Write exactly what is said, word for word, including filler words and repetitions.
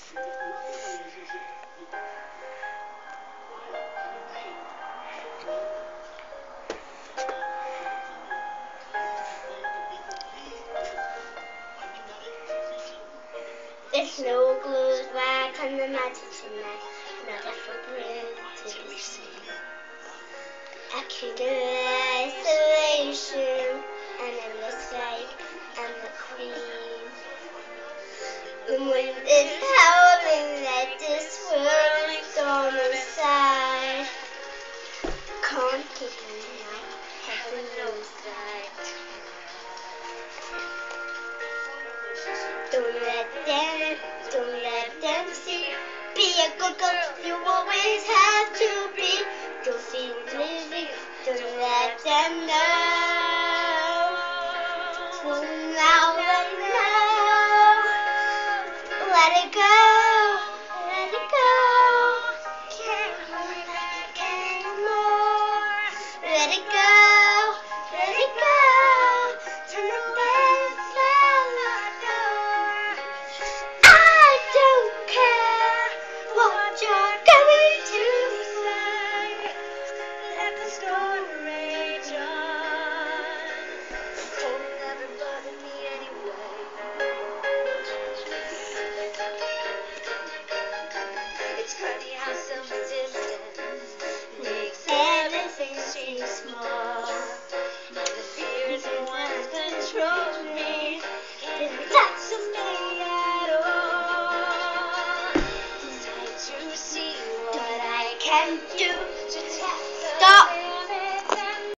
The snow glows white on the mountain tonight, not a footprint to be seen. I can do isolation, and it looks like I'm the queen. The wind is howling like this world is on the side. Can't keep me now, heaven knows that. Don't let them, don't let them see. Be a good girl, you always have to be. Don't feel living, don't let them know. So now let know. Let it go, let it go. Can't hold it back anymore. Let it go, let it go. Turn the lights out the door. I don't care what you're going to say. Let the storm rage on. Cold never bothered me anyway. It's funny how simple distance makes everything seem small. The fears that once controlled me didn't touch me at all. Decide to see what I can do.